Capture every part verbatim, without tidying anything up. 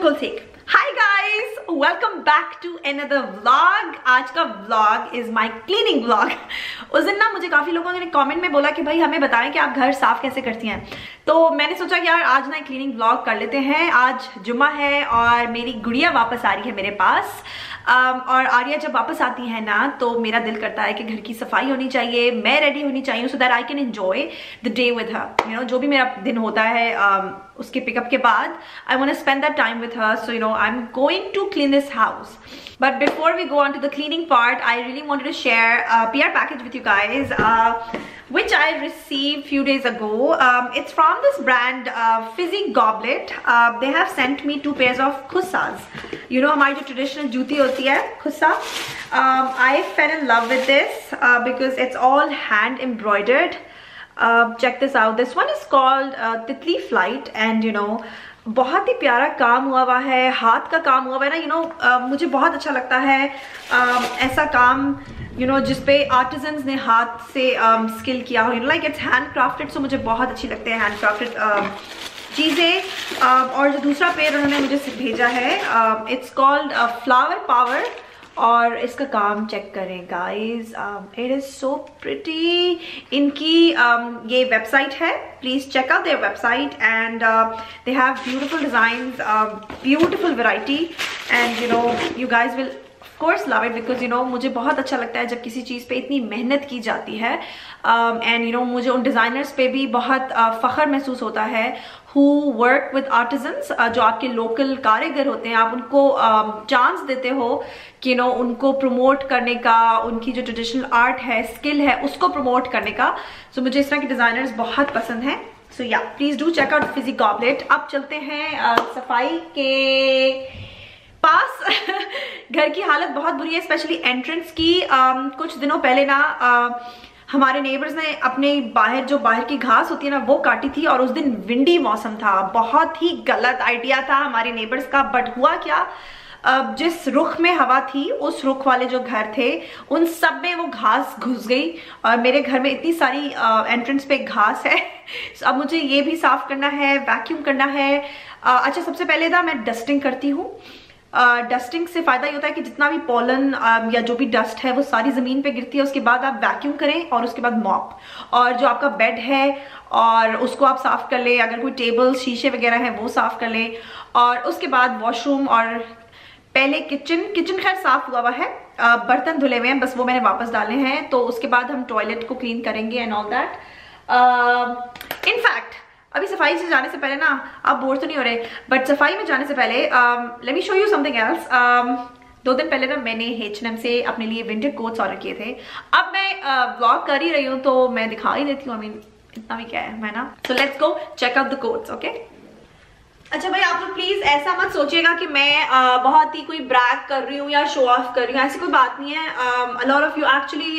बिल्कुल ठीक। Hi guys, welcome back to another vlog. आज का vlog is my cleaning vlog. उस दिन ना मुझे काफी लोगों ने कमेंट में बोला कि भाई हमें बताएं कि आप घर साफ कैसे करती हैं, तो मैंने सोचा कि यार आज ना क्लीनिंग व्लॉग कर लेते हैं। आज जुम्मा है और मेरी गुड़िया वापस आ रही है मेरे पास। Um, और आर्या जब वापस आती है ना तो मेरा दिल करता है कि घर की सफाई होनी चाहिए, मैं रेडी होनी चाहिए, so that I can enjoy the day with her. You know जो भी मेरा दिन होता है um, उसके पिकअप के बाद I want to spend that time with her. So you know I am going to clean this house, but before we go on to the cleaning part, I really wanted to share a P R package with you guys, uh, which I received few days ago. Um, it's from this brand uh, Fizzy Goblet. Uh, they have sent me two pairs of khussas. You know हमारी जो traditional जूती होती है khussa. Um, I fell in love with this uh, because it's all hand embroidered. Uh, check this out. This one is called uh, Titli Flight, and you know बहुत ही प्यारा काम हुआ हुआ है, हाथ का काम हुआ हुआ है ना। यू नो uh, मुझे बहुत अच्छा लगता है uh, ऐसा काम यू नो जिसपे आर्टिजन्स ने हाथ से स्किल um, किया हो, you know like it's hand crafted. So मुझे बहुत अच्छी लगते हैं हैंड क्राफ्टेड uh, चीज़ें। uh, और जो दूसरा पेयर उन्होंने मुझे भेजा है इट्स कॉल्ड फ्लावर पावर, और इसका काम चेक करें guys, it is so pretty. इनकी um, ये वेबसाइट है, please check out their website, and they have beautiful designs, beautiful variety, and you know you guys will of course love it because you know मुझे बहुत अच्छा लगता है जब किसी चीज़ पे इतनी मेहनत की जाती है। एंड यू नो मुझे उन डिज़ाइनर्स पे भी बहुत uh, फ़ख्र महसूस होता है who work with artisans, uh, जो आपके लोकल कारीगर होते हैं, आप उनको चांस um, देते हो कि यू नो उनको प्रमोट करने का, उनकी जो ट्रेडिशनल आर्ट है, स्किल है, उसको प्रमोट करने का। सो so, मुझे इस तरह के डिज़ाइनर्स बहुत पसंद हैं। So yeah please do check out Fizzy Goblet. अब चलते हैं uh, सफाई के पास। घर की हालत बहुत बुरी है, स्पेशली एंट्रेंस की। um, कुछ दिनों पहले ना uh, हमारे नेबर्स ने अपने बाहर जो बाहर की घास होती है ना वो काटी थी, और उस दिन विंडी मौसम था। बहुत ही गलत आइडिया था हमारे नेबर्स का, बट हुआ क्या, अब जिस रुख में हवा थी उस रुख वाले जो घर थे उन सब में वो घास घुस गई, और मेरे घर में इतनी सारी एंट्रेंस पे घास है। अब मुझे ये भी साफ करना है, वैक्यूम करना है। आ, अच्छा सबसे पहले था मैं डस्टिंग करती हूँ। डस्टिंग uh, से फ़ायदा ये होता है कि जितना भी पॉलन uh, या जो भी डस्ट है वो सारी ज़मीन पे गिरती है। उसके बाद आप वैक्यूम करें और उसके बाद मॉप, और जो आपका बेड है और उसको आप साफ़ कर ले, अगर कोई टेबल शीशे वगैरह हैं वो साफ़ कर ले, और उसके बाद वॉशरूम, और पहले किचन किचन खैर साफ़ हुआ हुआ है, uh, बर्तन धुले हुए हैं, बस वो मैंने वापस डाले हैं। तो उसके बाद हम टॉयलेट को क्लीन करेंगे एंड ऑल दैट। इनफैक्ट अभी सफाई से जाने से पहले ना, आप बोर तो नहीं हो रहे, बट सफाई में जाने से पहले let me show you something else. दो दिन पहले ना मैंने एच एंड एम से अपने लिए विंटर कोट्स ऑर्डर किए थे। अब मैं व्लॉग uh, कर ही रही हूँ तो मैं दिखा ही देती हूँ। आई मीन इतना भी क्या है, मैं ना। So let's go check out the coats, okay. अच्छा भाई आप लोग प्लीज ऐसा मत सोचिएगा कि मैं uh, बहुत ही कोई ब्रैग कर रही हूँ या शो ऑफ कर रही हूँ, ऐसी कोई बात नहीं है। A lot of you actually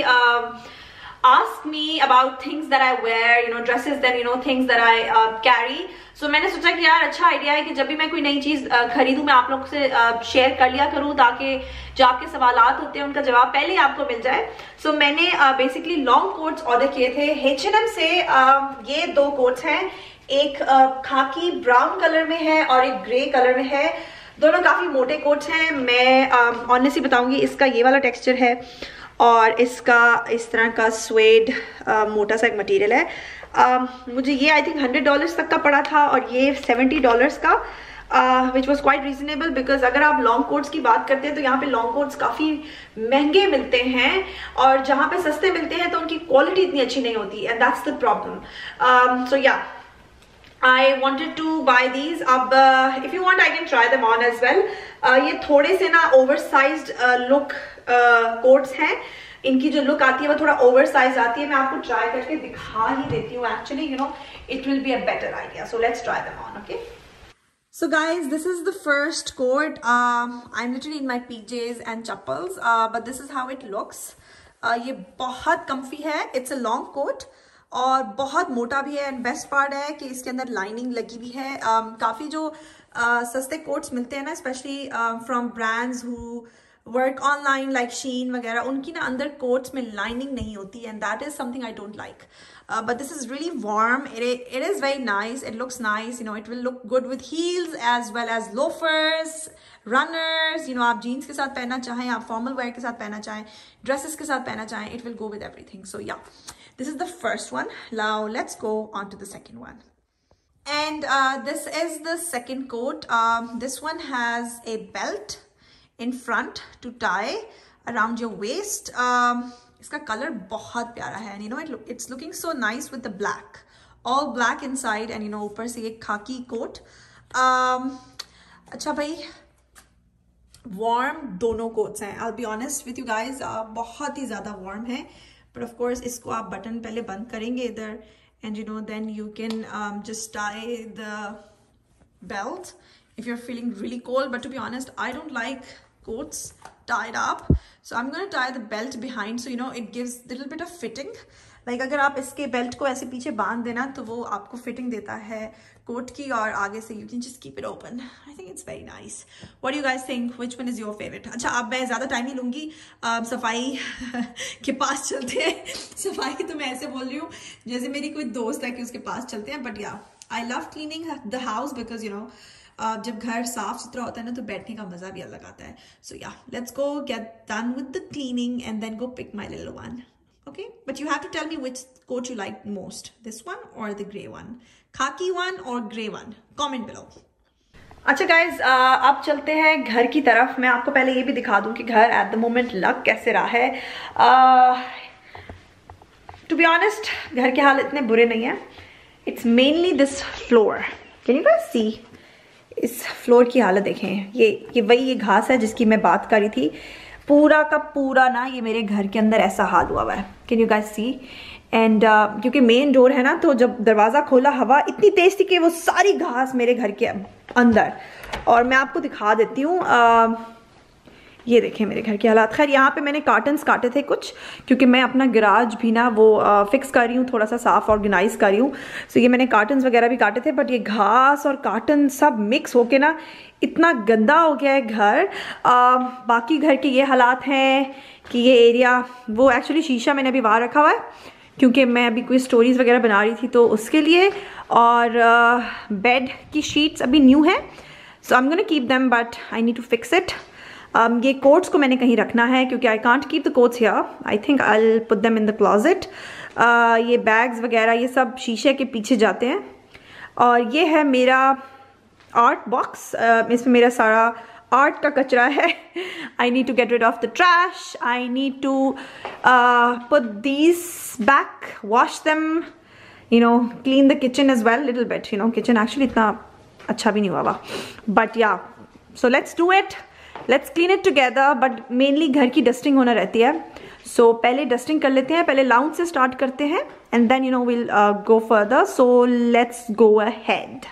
ask me about things that I wear, you know, dresses, then you know things that I uh, carry. So मैंने सोचा कि यार अच्छा आइडिया है कि जब भी मैं कोई नई चीज uh, खरीदूं मैं आप लोगों से शेयर uh, कर लिया करूं, ताकि जो आपके सवालात होते हैं उनका जवाब पहले ही आपको मिल जाए। सो so, मैंने बेसिकली लॉन्ग कोट्स ऑर्डर किए थे एच एंड एम से। uh, ये दो कोट्स हैं, एक uh, खाकी ब्राउन कलर में है और एक ग्रे कलर में है। दोनों काफी मोटे कोट्स हैं। मैं ऑनेस्टली uh, बताऊंगी, इसका ये वाला टेक्सचर है और इसका इस तरह का स्वेड uh, मोटा सा एक मटेरियल है। uh, मुझे ये आई थिंक हंड्रेड डॉलर्स तक का पड़ा था, और ये सेवेंटी डॉलर्स का, which was quite reasonable. Because अगर आप लॉन्ग कोट्स की बात करते हैं तो यहाँ पे लॉन्ग कोट्स काफ़ी महंगे मिलते हैं, और जहाँ पे सस्ते मिलते हैं तो उनकी क्वालिटी इतनी अच्छी नहीं होती, and that's the problem. So yeah I wanted to buy these. अब uh, if you want I can try them on as well. uh, ये थोड़े से ना oversized uh, look coats uh, हैं। इनकी जो लुक आती है वो थोड़ा oversized आती है। मैं आपको ट्राई करके दिखा ही देती हूँ। Actually, you know, it will be a better idea. So let's try them on, okay? So guys, this is the first coat. Um, I'm literally in my P Js and chappals, uh, but this is how it looks. Uh, ये बहुत comfy है. It's a long coat. और बहुत मोटा भी है, and best part है कि इसके अंदर लाइनिंग लगी भी है। um, काफ़ी जो uh, सस्ते कोट्स मिलते हैं ना, specially from brands who work online like Shein वगैरह, उनकी ना अंदर कोट्स में लाइनिंग नहीं होती, and that is something I don't like. But this is really warm, it it is very nice, it looks nice, you know it will look good with heels as well as loafers, runners, you know आप jeans के साथ पहनना चाहें, आप formal wear के साथ पहनना चाहें, ड्रेसेस के साथ पहनना चाहें, it will go with everything. So yeah, this is the first one. Now let's go on to the second one. And uh, this is the second coat. Um, this one has a belt in front to tie around your waist. Um, इसका color बहुत प्यारा है, and you know it look it's looking so nice with the black, all black inside, and you know ऊपर से एक khaki coat. Um, अच्छा भाई, warm दोनों coats हैं. I'll be honest with you guys, uh, बहुत ही ज़्यादा warm है. But of course इसको आप बटन पहले बंद करेंगे इधर, and you know then you can um, just tie the belt if you're feeling really cold. But to be honest, I don't like coats tied up, so I'm going to tie the belt behind, so you know it gives a little bit of fitting. Like अगर आप इसके belt को ऐसे पीछे बांध देना तो वो आपको फिटिंग देता है कोट की, और आगे से you can just keep it open. I think it's very nice. What do you guys think? Which one is your favorite? अच्छा, अब मैं ज़्यादा टाइम नहीं लूँगी, सफाई के पास चलते हैं. सफाई तो मैं ऐसे बोल रही हूँ जैसे मेरी कोई दोस्त है कि उसके पास चलते हैं. But yeah, I love cleaning the house because you know जब घर साफ सुथरा होता है ना तो बैठने का मज़ा भी अलग आता है. So yeah, let's go get done with the cleaning and then go pick my little one. Okay, but you have to tell me which coat you like most, this one or the gray one, khaki one or gray one. Comment below. अच्छा guys, uh, अब चलते हैं घर की तरफ. मैं आपको पहले ये भी दिखा दूं कि घर at the moment लग कैसे रहा है. uh, to be honest, घर के हाल इतने बुरे नहीं हैं. It's mainly this floor. Can you guys see? इस फ्लोर की हालत देखें. ये ये वही ये घास है जिसकी मैं बात कर रही थी. पूरा का पूरा ना ये मेरे घर के अंदर ऐसा हाल हुआ हुआ है. Can you guys see? And क्योंकि मेन डोर है ना, तो जब दरवाज़ा खोला हवा इतनी तेज थी कि वो सारी घास मेरे घर के अंदर. और मैं आपको दिखा देती हूँ, uh, ये देखें मेरे घर के हालात. खैर यहाँ पे मैंने कार्टन्स काटे थे कुछ, क्योंकि मैं अपना गराज भी ना वो आ, फिक्स कर रही हूँ, थोड़ा सा साफ ऑर्गेनाइज कर रही हूँ. सो ये मैंने कार्टन्स वगैरह भी काटे थे, बट ये घास और कार्टन सब मिक्स होके ना इतना गंदा हो गया है घर. आ, बाकी घर के ये हालात हैं कि ये एरिया, वो एक्चुअली शीशा मैंने अभी बाहर रखा हुआ है क्योंकि मैं अभी कोई स्टोरीज़ वगैरह बना रही थी तो उसके लिए. और बेड की शीट्स अभी न्यू है, so I am gonna keep them, but I need to fix it. Um, ये कोट्स को मैंने कहीं रखना है क्योंकि I can't keep the coats here. I think I will put them in the closet. ये बैग्स वगैरह ये सब शीशे के पीछे जाते हैं. और ये है मेरा आर्ट बॉक्स. uh, इसमें मेरा सारा आर्ट का कचरा है. I need to get rid of the trash. I need to put these back, wash them, you know clean the kitchen as well little bit. You know kitchen actually इतना अच्छा भी नहीं हुआ हुआ, but yeah, so let's do it. Let's clean it together. But mainly घर की dusting होना रहती है, सो so, पहले डस्टिंग कर लेते हैं. पहले लाउंज से स्टार्ट करते हैं and then you know will go further. So let's go ahead.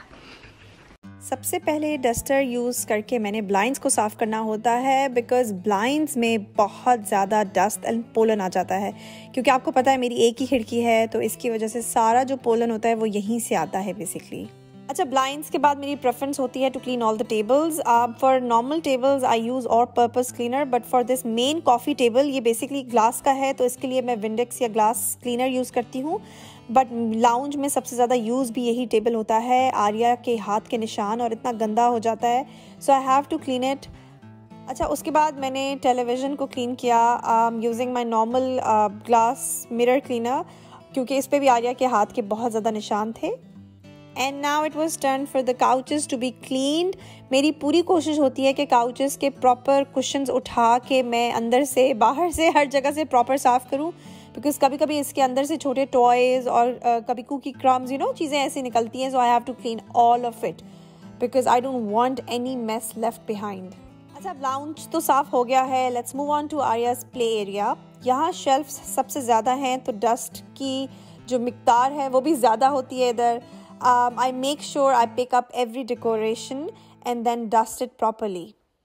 सबसे पहले डस्टर यूज़ करके मैंने ब्लाइंड्स को साफ़ करना होता है, बिकॉज ब्लाइंड्स में बहुत ज़्यादा डस्ट एंड पोलन आ जाता है. क्योंकि आपको पता है मेरी एक ही खिड़की है, तो इसकी वजह से सारा जो पोलन होता है वो यहीं से आता है बेसिकली. अच्छा, ब्लाइंड्स के बाद मेरी प्रेफरेंस होती है to clean all the tables. For normal tables I use all purpose cleaner, but for this main coffee table, ये बेसिकली ग्लास का है तो इसके लिए मैं विंडेक्स या ग्लास क्लीनर यूज़ करती हूँ. बट लाउंज में सबसे ज़्यादा यूज़ भी यही टेबल होता है. आर्या के हाथ के निशान और इतना गंदा हो जाता है, so I have to clean it. अच्छा, उसके बाद मैंने टेलीविज़न को क्लीन किया using my normal glass mirror cleaner, क्योंकि इस पर भी आर्या के हाथ के बहुत ज़्यादा निशान थे. And now it was turn for the couches to be cleaned. मेरी पूरी कोशिश होती है कि काउचेस के प्रॉपर कुशन्स उठा के मैं अंदर से बाहर से हर जगह से प्रॉपर साफ़ करूं, बिकॉज कभी कभी इसके अंदर से छोटे टॉयज़ और uh, कभी कुकी क्रम्स, यू नो, चीज़ें ऐसी निकलती हैं. So I have to clean all of it because I don't want any mess left behind. अच्छा, लाउंज तो साफ़ हो गया है. Let's move on to Aarya's play area. यहाँ शेल्फ्स सबसे ज़्यादा हैं तो डस्ट की जो मिकदार है वो भी ज़्यादा होती है इधर. Um, I make sure I pick up every decoration and then dust it properly.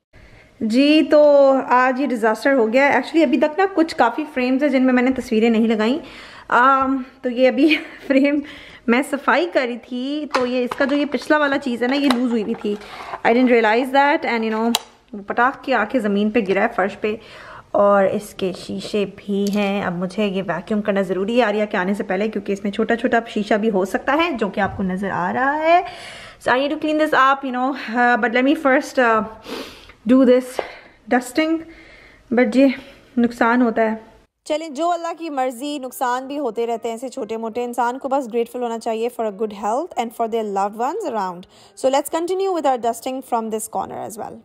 जी, तो आज ये डिज़ास्टर हो गया. एक्चुअली अभी तक ना कुछ काफ़ी फ्रेम्स हैं जिनमें मैंने तस्वीरें नहीं लगाई. um, तो ये अभी फ्रेम मैं सफाई करी थी तो ये इसका जो ये पिछला वाला चीज़ है ना, ये लूज़ हुई हुई थी. I didn't realise that and you know वो पटाख के आके ज़मीन पे गिरा है फर्श पे, और इसके शीशे भी हैं। अब मुझे ये वैक्यूम करना ज़रूरी है आर्या के आने से पहले, क्योंकि इसमें छोटा छोटा शीशा भी हो सकता है जो कि आपको नज़र आ रहा है। So I need to clean this up, you know, but let me first do this dusting. But ये नुकसान होता है। चलें, जो अल्लाह की मर्ज़ी, नुकसान भी होते रहते हैं ऐसे छोटे मोटे। इंसान को बस ग्रेटफुल होना चाहिए for a good health and for their loved ones around. So let's continue with our dusting from this corner as well.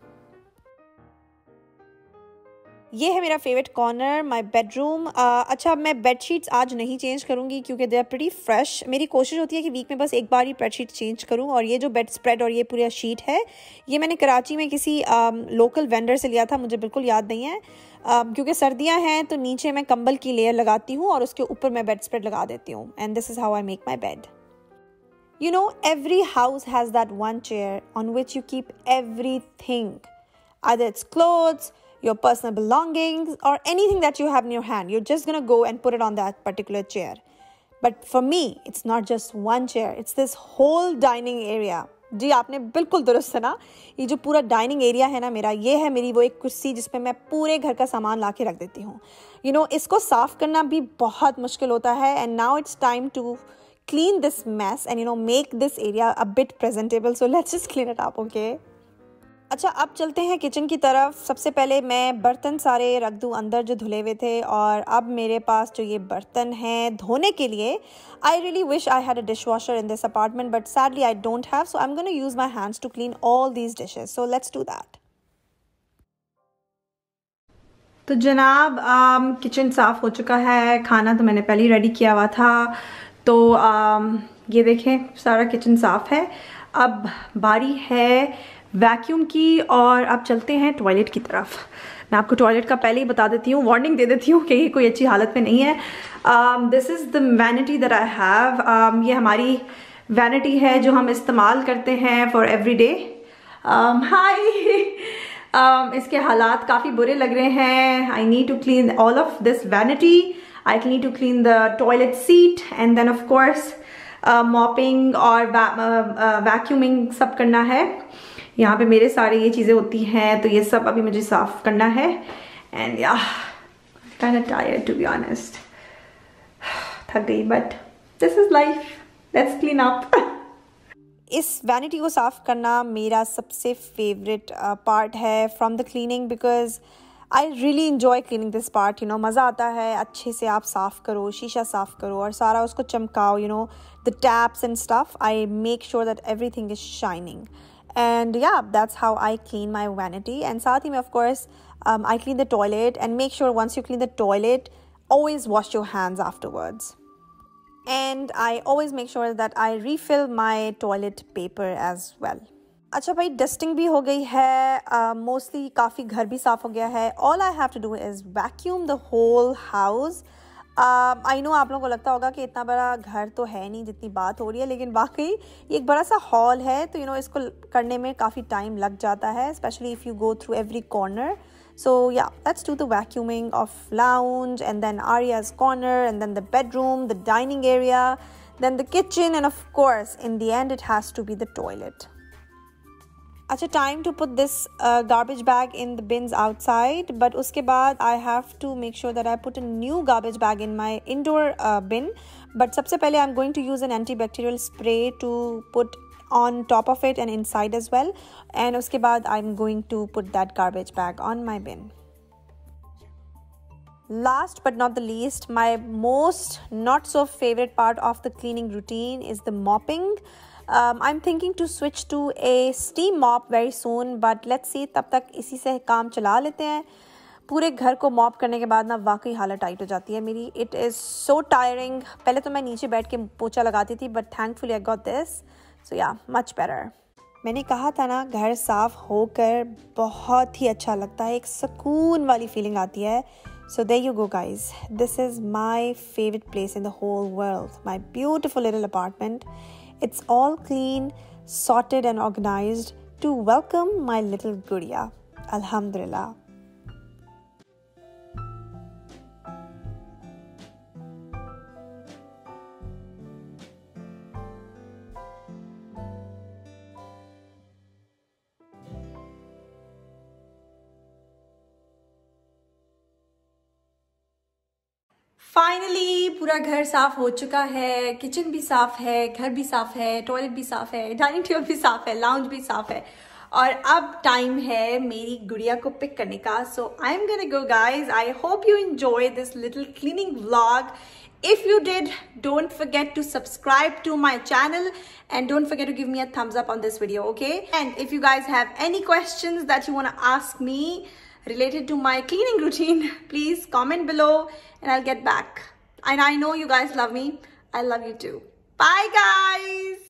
ये है मेरा फेवरेट कॉर्नर, माय बेडरूम। अच्छा, मैं बेडशीट्स आज नहीं चेंज करूँगी क्योंकि दे आर प्रीटी फ्रेश। मेरी कोशिश होती है कि वीक में बस एक बार ही बेडशीट चेंज करूँ। और ये जो बेड स्प्रेड और ये पूरा शीट है, ये मैंने कराची में किसी लोकल वेंडर से लिया था, मुझे बिल्कुल याद नहीं है। uh, क्योंकि सर्दियाँ हैं तो नीचे मैं कंबल की लेयर लगाती हूँ और उसके ऊपर मैं बेड स्प्रेड लगा देती हूँ। And this is how I make my bed. You know, every house has that one chair on which you keep everything. Either it's clothes, your personal belongings, or anything that you have in your hand. You're just going to go and put it on that particular chair. But for me, it's not just one chair. It's this whole dining area. जी आपने बिल्कुल दुरुस्त सुना। ये जो पूरा dining area है ना मेरा, ये है मेरी वो एक कुर्सी जिस पे मैं पूरे घर का सामान ला के रख देती हूँ। यू नो, इसको साफ़ करना भी बहुत मुश्किल होता है। And now it's time to clean this mess and you know make this area a bit presentable, so let's just clean it up, okay? अच्छा, अब चलते हैं किचन की तरफ। सबसे पहले मैं बर्तन सारे रख दूँ अंदर जो धुले हुए थे, और अब मेरे पास जो ये बर्तन हैं धोने के लिए, I really wish I had a dishwasher in this apartment, but sadly I don't have, so I'm going to use my hands to clean all these dishes, so let's do that. तो जनाब kitchen साफ़ हो चुका है, खाना तो मैंने पहले ही रेडी किया हुआ था। तो आम, ये देखें सारा किचन साफ़ है। अब बारी है वैक्यूम की, और अब चलते हैं टॉयलेट की तरफ। मैं आपको टॉयलेट का पहले ही बता देती हूँ, वार्निंग दे देती हूँ कि ये कोई अच्छी हालत में नहीं है। This is the vanity that I have. ये हमारी वैनिटी है जो हम इस्तेमाल करते हैं फॉर एवरी डे। हाय, इसके हालात काफ़ी बुरे लग रहे हैं। I need to clean all of this vanity. I need to clean the toilet seat, and then of course uh, mopping और va uh, uh, vacuuming सब करना है। यहाँ पे मेरे सारे ये चीज़ें होती हैं, तो ये सब अभी मुझे साफ़ करना है। and yeah, kind of tired to be honest. थक गई, but this is life. Let's clean up. इस वैनिटी को साफ़ करना मेरा सबसे फेवरेट पार्ट है from the cleaning, because I really enjoy cleaning this part, you know, मज़ा आता है। अच्छे से आप साफ़ करो, शीशा साफ़ करो और सारा उसको चमकाओ, you know, the taps and stuff. I make sure that everything is shining. And yeah, that's how I clean my vanity. And साथ ही में of course, um, I clean the toilet, and make sure once you clean the toilet, always wash your hands afterwards. And I always make sure that I refill my toilet paper as well. अच्छा भाई, dusting भी हो गई है, mostly uh, काफ़ी घर भी साफ़ हो गया है। All I have to do is vacuum the whole house. I know आप लोगों को लगता होगा कि इतना बड़ा घर तो है नहीं जितनी बात हो रही है, लेकिन वाकई ये एक बड़ा सा हॉल है, तो यू you नो know, इसको करने में काफ़ी टाइम लग जाता है, especially if you go through every corner. So yeah, let's do the vacuuming of lounge, and then Arya's corner, and then the bedroom, the dining area, then the kitchen, and of course in the end it has to be the toilet. अच्छा, time to put this garbage bag in the bins outside, but उसके बाद I have to make sure that I put a new garbage bag in my indoor bin. But सबसे पहले I am going to use an anti bacterial spray to put on top of it and inside as well, and उसके बाद I am going to put that garbage bag on my bin. Last but not the least, my most not so favorite part of the cleaning routine is the mopping. Um, I'm thinking to switch to a steam mop very soon, but let's see, तब तक इसी से काम चला लेते हैं। पूरे घर को मॉप करने के बाद ना वाकई हालत टाइट हो जाती है मेरी। It is so tiring. पहले तो मैं नीचे बैठ के पोछा लगाती थी, but thankfully I got this, so yeah much better. मैंने कहा था ना, घर साफ होकर बहुत ही अच्छा लगता है, एक सुकून वाली फीलिंग आती है। So there you go guys, this is my favorite place in the whole world, my beautiful little apartment. It's all clean, sorted and organized to welcome my little Gudiya. Alhamdulillah. Finally पूरा घर साफ हो चुका है, kitchen भी साफ है, घर भी साफ है, टॉयलेट भी साफ है, डाइनिंग टेबल भी साफ है, लाउंज भी साफ है और अब टाइम है मेरी गुड़िया को पिक करने का. So I am gonna go guys. I hope you enjoy this little cleaning vlog. If you did, don't forget to subscribe to my channel and don't forget to give me a thumbs up on this video, okay? And if you guys have any questions that you want to ask me related to my cleaning routine, please comment below and I'll get back. And I know you guys love me. I love you too. Bye guys.